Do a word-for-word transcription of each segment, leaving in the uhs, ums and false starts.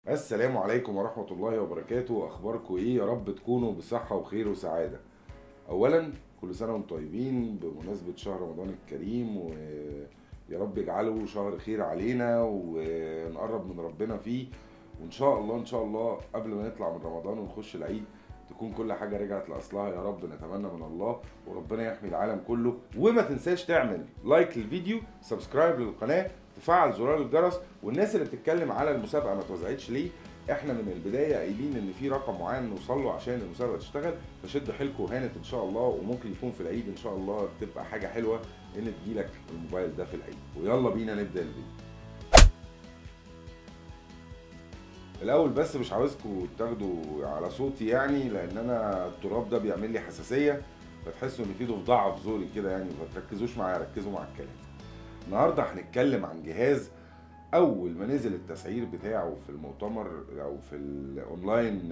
السلام عليكم ورحمة الله وبركاته. أخباركم إيه؟ يا رب تكونوا بصحة وخير وسعادة. أولا كل سنة وانتم طيبين بمناسبة شهر رمضان الكريم، ويا رب يجعله شهر خير علينا ونقرب من ربنا فيه، وإن شاء الله إن شاء الله قبل ما نطلع من رمضان ونخش العيد تكون كل حاجة رجعت لأصلها يا رب، نتمنى من الله، وربنا يحمي العالم كله. وما تنساش تعمل لايك للفيديو، سبسكرايب للقناة، تفعل زرار الجرس. والناس اللي بتتكلم على المسابقة ما توزعتش ليه، احنا من البداية قايلين ان في رقم معين نوصل له عشان المسابقة تشتغل، فشدوا حيلكم وهانت ان شاء الله، وممكن يكون في العيد ان شاء الله تبقى حاجة حلوة ان تجيلك الموبايل ده في العيد. ويلا بينا نبدأ الفيديو. الاول بس مش عاوزكم تاخدوا على صوتي يعني، لان انا التراب ده بيعمل لي حساسيه، فتحسوا ان في ضفدعه في زوري كده يعني، ما تركزوش معايا، ركزوا مع الكلام. النهارده هنتكلم عن جهاز اول ما نزل التسعير بتاعه في المؤتمر او في الاونلاين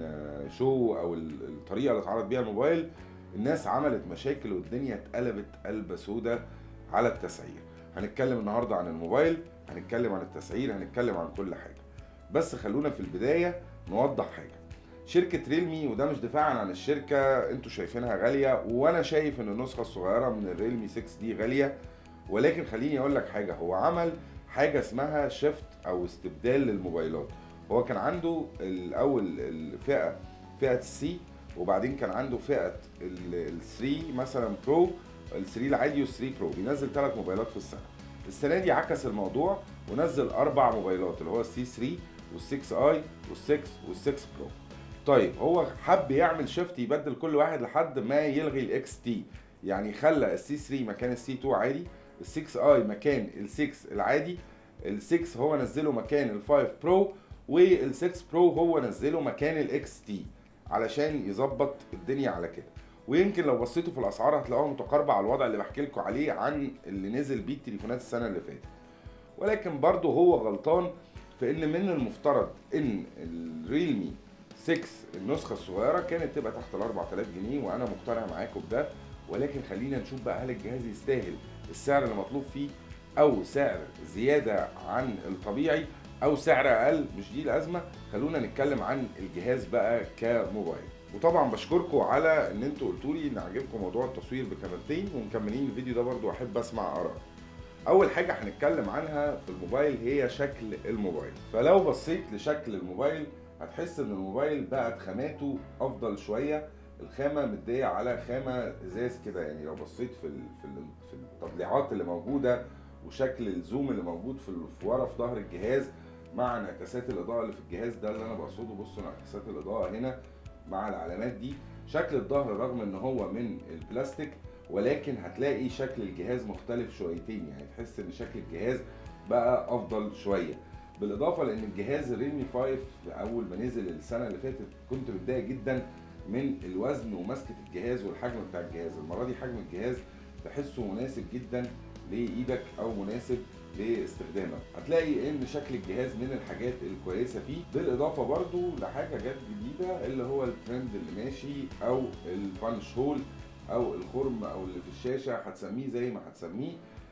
شو او الطريقه اللي اتعرض بيها الموبايل، الناس عملت مشاكل والدنيا اتقلبت قلبه سودا على التسعير. هنتكلم النهارده عن الموبايل، هنتكلم عن التسعير، هنتكلم عن كل حاجه. بس خلونا في البداية نوضح حاجة. شركة ريلمي، وده مش دفاعا عن الشركة، انتوا شايفينها غالية وانا شايف ان النسخة الصغيرة من الريلمي ستة دي غالية، ولكن خليني اقول لك حاجة. هو عمل حاجة اسمها شيفت او استبدال للموبايلات. هو كان عنده الاول الفئة فئة السي، وبعدين كان عنده فئة ال ثلاثة مثلا برو، ال ثلاثة العادي وال ثلاثة برو، بينزل ثلاث موبايلات في السنة. السنة دي عكس الموضوع ونزل اربع موبايلات، اللي هو السي ثلاثة وال6 اي وال6 وال6 برو. طيب هو حب يعمل شيفت يبدل كل واحد لحد ما يلغي الاكس تي، يعني خلى السي ثلاثة مكان السي اتنين عادي، ال6 اي مكان ال6 العادي، ال6 هو نزله مكان ال5 برو، وال6 برو هو نزله مكان الاكس تي علشان يظبط الدنيا على كده. ويمكن لو بصيتوا في الاسعار هتلاقوها متقاربه على الوضع اللي بحكي لكم عليه عن اللي نزل بيه التليفونات السنه اللي فاتت. ولكن برضه هو غلطان في ان من المفترض ان الريلمي ستة النسخه الصغيره كانت تبقى تحت ال اربعة آلاف جنيه، وانا مقتنع معاكم بده. ولكن خلينا نشوف بقى، هل الجهاز يستاهل السعر اللي مطلوب فيه، او سعر زياده عن الطبيعي، او سعر اقل؟ مش دي الازمه. خلونا نتكلم عن الجهاز بقى كموبايل. وطبعا بشكركم على ان انتوا قلتوا لي ان عجبكم موضوع التصوير بكاميرتين، ومكملين الفيديو ده برضو احب اسمع اراء. اول حاجه هنتكلم عنها في الموبايل هي شكل الموبايل. فلو بصيت لشكل الموبايل هتحس ان الموبايل بقت خاماته افضل شويه، الخامه مديه على خامه ازاز كده يعني. لو بصيت في في في التطليعات اللي موجوده وشكل الزوم اللي موجود في ورا في ظهر الجهاز مع انعكاسات الاضاءه اللي في الجهاز، ده اللي انا بقصده. بصوا انعكاسات الاضاءه هنا مع العلامات دي. شكل الظهر رغم ان هو من البلاستيك، ولكن هتلاقي شكل الجهاز مختلف شويتين، يعني تحس ان شكل الجهاز بقى افضل شويه. بالاضافه لان الجهاز الريلمي خمسة اول ما نزل السنه اللي فاتت كنت متضايق جدا من الوزن ومسكه الجهاز والحجم بتاع الجهاز. المره دي حجم الجهاز تحسه مناسب جدا لايدك او مناسب لاستخدامك. هتلاقي ان شكل الجهاز من الحاجات الكويسه فيه. بالاضافه برضو لحاجه جت جديده اللي هو الترند اللي ماشي، او البانش هول او الخرم او اللي في الشاشه، هتسميه زي ما هتسميه.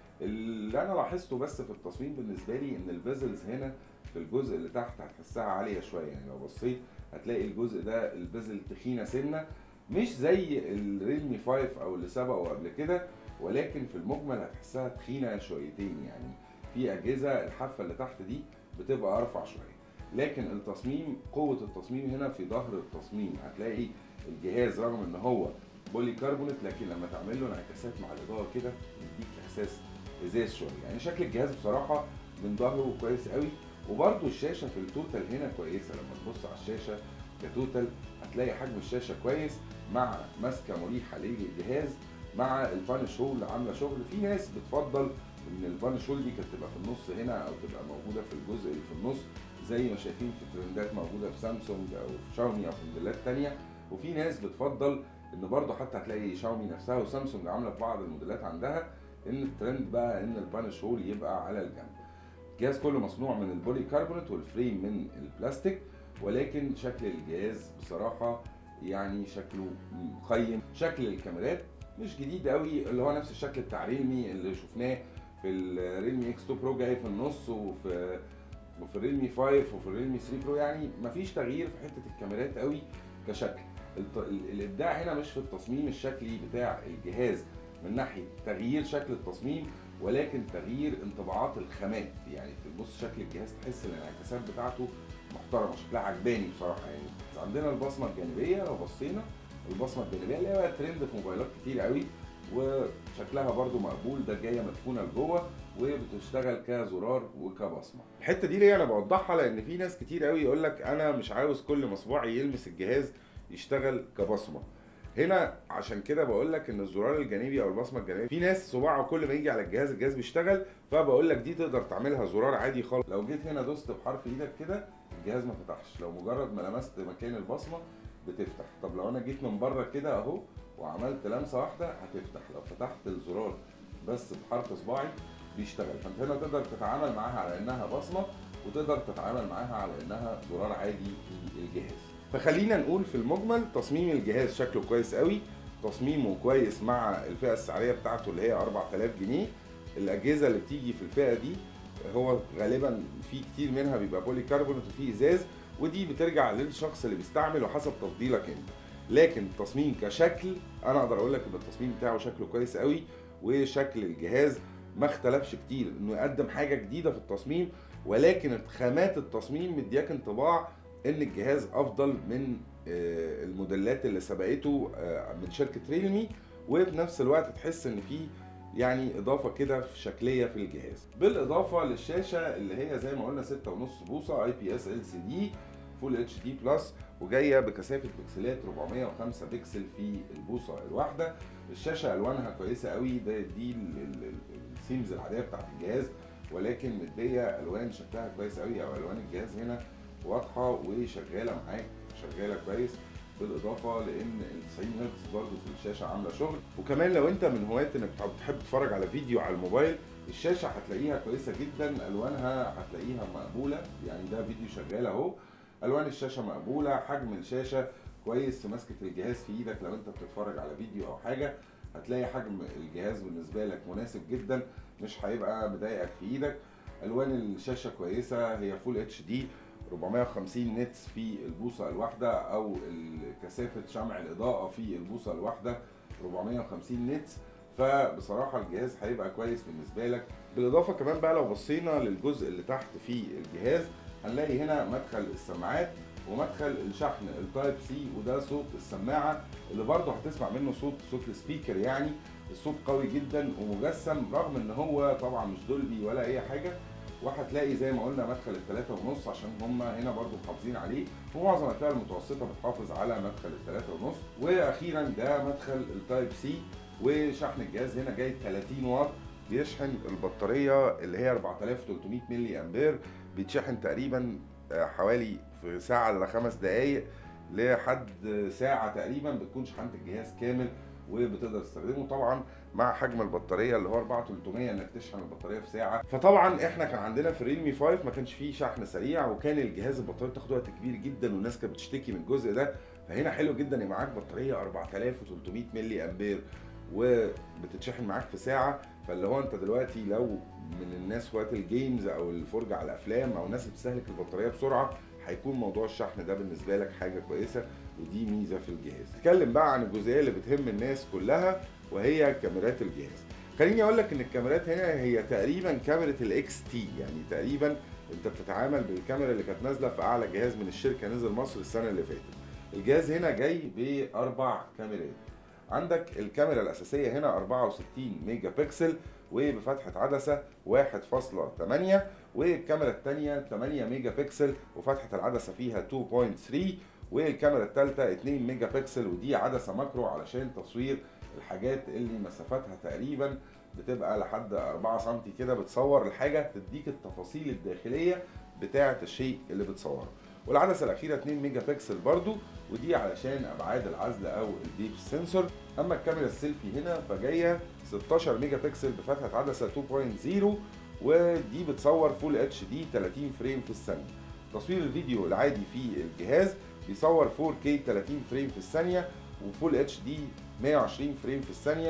اللي انا لاحظته بس في التصميم بالنسبه لي ان البيزلز هنا في الجزء اللي تحت هتحسها عاليه شويه، يعني لو بصيت هتلاقي الجزء ده البيزل تخينه سنه، مش زي الريلمي خمسة او اللي سبقه قبل كده، ولكن في المجمل هتحسها تخينه شويتين. يعني في اجهزه الحافه اللي تحت دي بتبقى ارفع شويه، لكن التصميم، قوه التصميم هنا في ظهر التصميم. هتلاقي الجهاز رغم ان هو بولي كربونات، لكن لما تعمل له انعكاسات مع الاضاءه كده يديك احساس ازاز شويه. يعني شكل الجهاز بصراحه من ظهره كويس قوي. وبرده الشاشه في التوتال هنا كويسه، لما تبص على الشاشه كتوتال هتلاقي حجم الشاشه كويس مع ماسكه مريحه للجهاز، مع البانش هول عامله شغل. في ناس بتفضل ان البانش هول دي كانت تبقى في النص هنا او تبقى موجوده في الجزء اللي في النص، زي ما شايفين في ترندات موجوده في سامسونج او في شاومي او في موديلات ثانيه. وفي ناس بتفضل ان برضه حتى هتلاقي شاومي نفسها وسامسونج عامله في بعض الموديلات عندها ان الترند بقى ان البانش هول يبقى على الجنب. الجهاز كله مصنوع من البولي كربونات والفريم من البلاستيك، ولكن شكل الجهاز بصراحه يعني شكله مقيم. شكل الكاميرات مش جديد قوي، اللي هو نفس الشكل بتاع ريلمي اللي شفناه في الريلمي اكس اتنين برو، جاي في النص وفي وفي الريلمي خمسة وفي الريلمي ثلاثة برو، يعني مفيش تغيير في حته الكاميرات قوي كشكل. الت- ال- الابداع هنا مش في التصميم الشكلي بتاع الجهاز من ناحيه تغيير شكل التصميم، ولكن تغيير انطباعات الخامات. يعني تبص شكل الجهاز تحس ان الانعكاسات بتاعته محترمه، شكلها عجباني بصراحه. يعني عندنا البصمه الجانبيه، لو بصينا البصمه الجانبيه اللي هي ترند في موبايلات كتير قوي وشكلها برده مقبول، ده جايه مدفونه لجوه وبتشتغل كزرار وكبصمه. الحته دي ليه انا بوضحها؟ لان في ناس كتير قوي يقول لك انا مش عاوز كل ما صباعي يلمس الجهاز يشتغل كبصمه. هنا عشان كده بقول لك ان الزرار الجانبي او البصمه الجانبيه، في ناس صباعه كل ما يجي على الجهاز الجهاز بيشتغل، فبقول لك دي تقدر تعملها زرار عادي خالص. لو جيت هنا دوست بحرف ايدك كده الجهاز ما فتحش، لو مجرد ما لمست مكان البصمه بتفتح. طب لو انا جيت من بره كده اهو وعملت لمسه واحده هتفتح. لو فتحت الزرار بس بحرف صباعي بيشتغل. فانت هنا تقدر تتعامل معاها على انها بصمه، وتقدر تتعامل معاها على انها زرار عادي في الجهاز. فخلينا نقول في المجمل تصميم الجهاز شكله كويس قوي، تصميمه كويس مع الفئه السعريه بتاعته اللي هي أربعة آلاف جنيه. الاجهزه اللي بتيجي في الفئه دي هو غالبا في كتير منها بيبقى بولي كربونات وفي ازاز، ودي بترجع للشخص اللي بيستعمل وحسب تفضيلك انت. لكن التصميم كشكل انا اقدر اقول لك ان التصميم بتاعه شكله كويس قوي، وشكل الجهاز ما اختلفش كتير انه يقدم حاجه جديده في التصميم، ولكن خامات التصميم مدياك انطباع ان الجهاز افضل من الموديلات اللي سبقته من شركه ريلمي، وفي نفس الوقت تحس ان في يعني اضافه كده في شكليه في الجهاز. بالاضافه للشاشه اللي هي زي ما قلنا ستة ونص بوصه اي بي اس ال سي دي فول اتش دي بلس، وجايه بكثافه بكسلات أربعمية وخمسة بكسل في البوصه الواحده. الشاشه الوانها كويسه قوي، ده دي السيمز العاديه بتاعت الجهاز، ولكن مديه الوان شكلها كويس قوي، او الوان الجهاز هنا واضحه وشغاله معاك، شغاله كويس. بالاضافه لان ال تسعين هرتز برضه في الشاشه عامله شغل. وكمان لو انت من هواة انك بتحب تتفرج على فيديو على الموبايل، الشاشه هتلاقيها كويسه جدا، الوانها هتلاقيها مقبوله. يعني ده فيديو شغال اهو، الوان الشاشه مقبوله، حجم الشاشه كويس في مسكه الجهاز في ايدك. لو انت بتتفرج على فيديو او حاجه هتلاقي حجم الجهاز بالنسبه لك مناسب جدا، مش هيبقى مضايقك في ايدك. الوان الشاشه كويسه، هي فول اتش دي أربعمية وخمسين نيتس في البوصه الواحده، او كثافه شمع الاضاءه في البوصه الواحده أربعمية وخمسين نيتس. فبصراحه الجهاز هيبقى كويس بالنسبه لك. بالاضافه كمان بقى لو بصينا للجزء اللي تحت في الجهاز هنلاقي هنا مدخل السماعات ومدخل الشحن التايب سي، وده صوت السماعه اللي برضه هتسمع منه صوت صوت السبيكر. يعني الصوت قوي جدا ومجسم، رغم ان هو طبعا مش دولبي ولا اي حاجه. وهتلاقي زي ما قلنا مدخل التلاتة ونص عشان هم هنا برضو محافظين عليه، ومعظم الفئة المتوسطة بتحافظ على مدخل التلاتة ونص. واخيرا ده مدخل التايب سي، وشحن الجهاز هنا جاي تلاتين واط، بيشحن البطارية اللي هي أربعة آلاف وتلتمية ملي امبير، بيتشحن تقريبا حوالي في ساعة إلى خمس دقايق لحد ساعة تقريبا، بتكون شحنت الجهاز كامل وبتقدر تستخدمه. طبعا مع حجم البطاريه اللي هو أربعة آلاف وتلتمية انك تشحن البطاريه في ساعه. فطبعا احنا كان عندنا في ريلمي خمسة ما كانش فيه شحن سريع، وكان الجهاز البطاريه بتاخد وقت كبير جدا، والناس كانت بتشتكي من الجزء ده. فهنا حلو جدا يبقى معاك بطاريه أربعة آلاف وتلتمية ملي امبير وبتتشحن معاك في ساعه. فاللي هو انت دلوقتي لو من الناس هواة الجيمز او الفرجه على الافلام او ناس بتستهلك البطاريه بسرعه، هيكون موضوع الشحن ده بالنسبه لك حاجه كويسه، ودي ميزه في الجهاز. نتكلم بقى عن الجزئيه اللي بتهم الناس كلها وهي كاميرات الجهاز. خليني اقول لك ان الكاميرات هنا هي تقريبا كاميرا الاكس تي، يعني تقريبا انت بتتعامل بالكاميرا اللي كانت نازله في اعلى جهاز من الشركه نزل مصر السنه اللي فاتت. الجهاز هنا جاي باربع كاميرات. عندك الكاميرا الاساسيه هنا أربعة وستين ميجا بكسل وبفتحه عدسه واحد فاصلة تمانية، والكاميرا الثانيه تمانية ميجا بكسل وفتحه العدسه فيها اتنين فاصلة تلاتة، والكاميرا الثالثه اتنين ميجا بكسل ودي عدسه ماكرو علشان تصوير الحاجات اللي مسافتها تقريبا بتبقى لحد أربعة سنتي كده، بتصور الحاجه تديك التفاصيل الداخليه بتاعه الشيء اللي بتصوره. والعدسه الاخيره اتنين ميجا بكسل برضو، ودي علشان ابعاد العزل او الديب سنسور. اما الكاميرا السيلفي هنا فجايه ستاشر ميجا بكسل بفتحه عدسه اتنين فاصلة صفر، ودي بتصور فول اتش دي تلاتين فريم في الثانيه. تصوير الفيديو العادي في الجهاز بيصور فور كيه تلاتين فريم في الثانيه وفول اتش دي مية وعشرين فريم في الثانيه،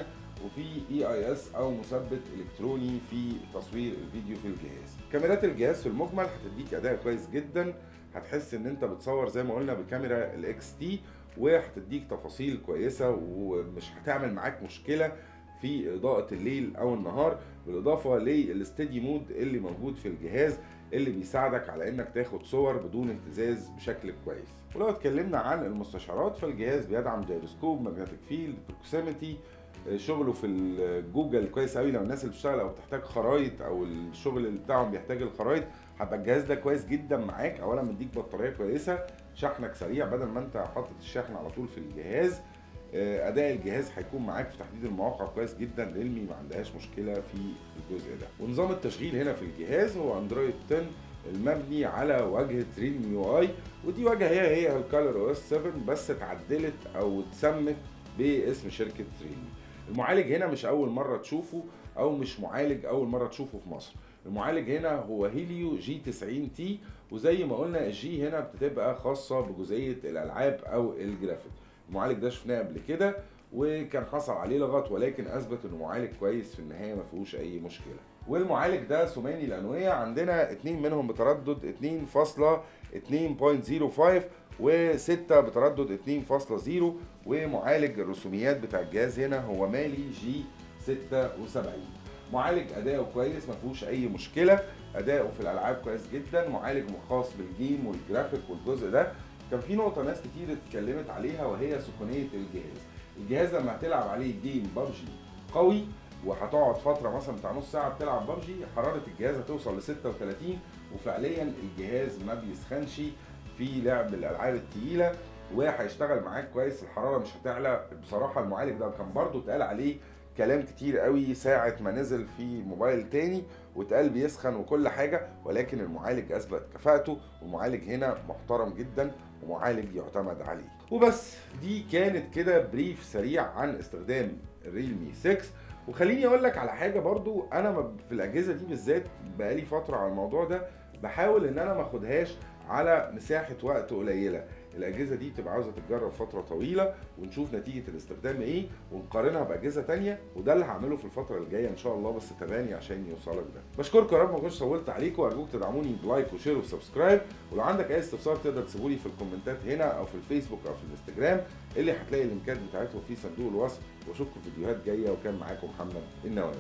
وفي اي اي اس او مثبت الكتروني في تصوير الفيديو في الجهاز. كاميرات الجهاز في المجمل هتديك اداء كويس جدا، هتحس ان انت بتصور زي ما قلنا بكاميرا الاكس تي، وهتديك تفاصيل كويسه ومش هتعمل معاك مشكله في اضاءه الليل او النهار، بالاضافه للاستدي مود اللي موجود في الجهاز اللي بيساعدك على انك تاخد صور بدون اهتزاز بشكل كويس. ولو اتكلمنا عن المستشعرات فالجهاز بيدعم جيروسكوب، ماجنتيك فيلد، بروكسيميتي، شغله في الجوجل كويس قوي لو الناس اللي بتشتغل او بتحتاج خرايط او الشغل اللي بتاعهم بيحتاج الخرايط، هيبقى الجهاز ده كويس جدا معاك. اولا مديك بطاريه كويسه، شحنك سريع بدل ما انت حاطط الشحن على طول في الجهاز. اداء الجهاز هيكون معاك في تحديد المواقع كويس جدا، ريلمي ما عندهاش مشكله في الجزء ده. ونظام التشغيل هنا في الجهاز هو اندرويد عشرة المبني على واجهه ريلمي يو اي، ودي واجهه هي هي الكالر او اس سبعة بس اتعدلت او اتسمت باسم شركه ريلمي. المعالج هنا مش اول مره تشوفه او مش معالج اول مره تشوفه في مصر، المعالج هنا هو هيليو جي تسعين تي، وزي ما قلنا الجي هنا بتبقى خاصه بجزئيه الالعاب او الجرافيك. المعالج ده شفناه قبل كده وكان حصل عليه لغط، ولكن اثبت انه معالج كويس في النهايه ما فيهوش اي مشكله. والمعالج ده ثماني الانويه، عندنا اتنين منهم بتردد اتنين فاصلة اتنين صفر خمسة وستة بتردد اتنين فاصلة صفر، ومعالج الرسوميات بتاع الجهاز هنا هو مالي جي ستة وسبعين. معالج اداؤه كويس ما فيهوش اي مشكله، اداؤه في الالعاب كويس جدا، معالج خاص بالجيم والجرافيك والجزء ده. كان في نقطه ناس كتير اتكلمت عليها وهي سخونيه الجهاز. الجهاز لما هتلعب عليه جيم بابجي قوي وهتقعد فتره مثلا بتاع نص ساعه بتلعب بابجي، حراره الجهاز هتوصل ل ستة وتلاتين، وفعليا الجهاز ما بيسخنش في لعب الالعاب التقيله وهيشتغل معاك كويس، الحراره مش هتعلى. بصراحه المعالج ده كان برضو اتقال عليه كلام كتير قوي ساعة ما نزل في موبايل تاني واتقال بيسخن وكل حاجة، ولكن المعالج اثبت كفاءته، والمعالج هنا محترم جدا ومعالج يعتمد عليه. وبس دي كانت كده بريف سريع عن استخدام الريلمي ستة. وخليني اقول لك على حاجة برضو، انا في الاجهزة دي بالذات بقالي فترة على الموضوع ده بحاول ان انا ما اخدهاش على مساحة وقت قليلة. الاجهزه دي بتبقى عاوزه تتجرب فتره طويله ونشوف نتيجه الاستخدام ايه ونقارنها باجهزه تانية، وده اللي هعمله في الفتره الجايه ان شاء الله، بس تابعني عشان يوصلك ده. بشكركم يا رب ما كنتش طولت عليكم، وارجوك تدعموني بلايك وشير وسبسكرايب، ولو عندك اي استفسار تقدر تسيبه لي في الكومنتات هنا او في الفيسبوك او في الانستجرام اللي هتلاقي اللينكات بتاعتهم في صندوق الوصف. واشوفكم في فيديوهات جايه، وكان معاكم محمد النواوي.